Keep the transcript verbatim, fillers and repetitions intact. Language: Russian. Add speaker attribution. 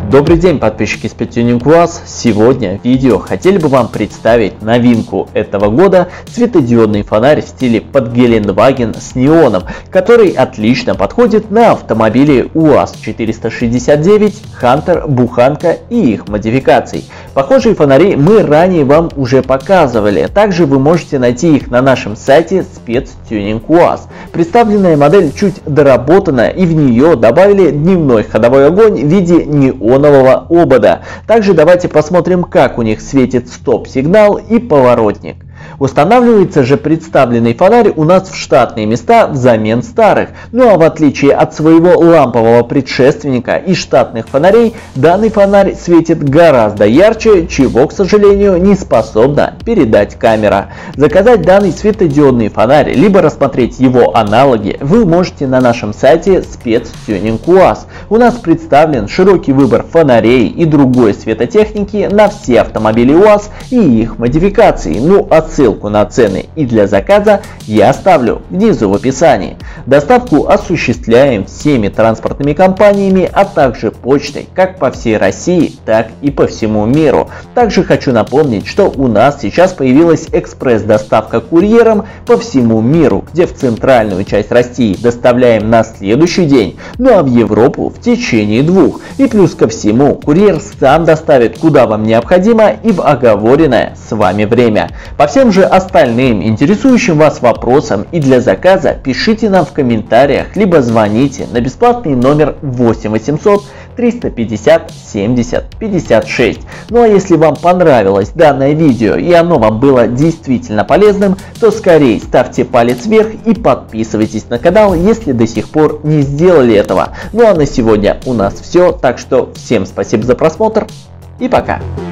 Speaker 1: Добрый день, подписчики SpeedTuning УАЗ. Сегодня в видео хотели бы вам представить новинку этого года — светодиодный фонарь в стиле под Гелендваген с неоном, который отлично подходит на автомобили УАЗ четыреста шестьдесят девять, Хантер, Буханка и их модификаций. Похожие фонари мы ранее вам уже показывали, также вы можете найти их на нашем сайте SpeedTuning УАЗ. Представленная модель чуть доработана, и в нее добавили дневной ходовой огонь в виде неона обода. Также давайте посмотрим, как у них светит стоп-сигнал и поворотник. Устанавливается же представленный фонарь у нас в штатные места взамен старых. Ну а в отличие от своего лампового предшественника и штатных фонарей, данный фонарь светит гораздо ярче, чего, к сожалению, не способна передать камера. Заказать данный светодиодный фонарь, либо рассмотреть его аналоги, вы можете на нашем сайте SpeedTuning УАЗ. У нас представлен широкий выбор фонарей и другой светотехники на все автомобили УАЗ и их модификации. Ну а ссылку на цены и для заказа я оставлю внизу в описании. Доставку осуществляем всеми транспортными компаниями, а также почтой, как по всей России, так и по всему миру. Также хочу напомнить, что у нас сейчас появилась экспресс-доставка курьером по всему миру, где в центральную часть России доставляем на следующий день, ну а в Европу в течение двух. И плюс ко всему, курьер сам доставит куда вам необходимо и в оговоренное с вами время. По всем же остальным интересующим вас вопросам и для заказа пишите нам в комментариях, либо звоните на бесплатный номер восемь восемьсот триста пятьдесят семьдесят пятьдесят шесть. Ну а если вам понравилось данное видео и оно вам было действительно полезным, то скорее ставьте палец вверх и подписывайтесь на канал, если до сих пор не сделали этого. Ну а на сегодня у нас все, так что всем спасибо за просмотр и пока.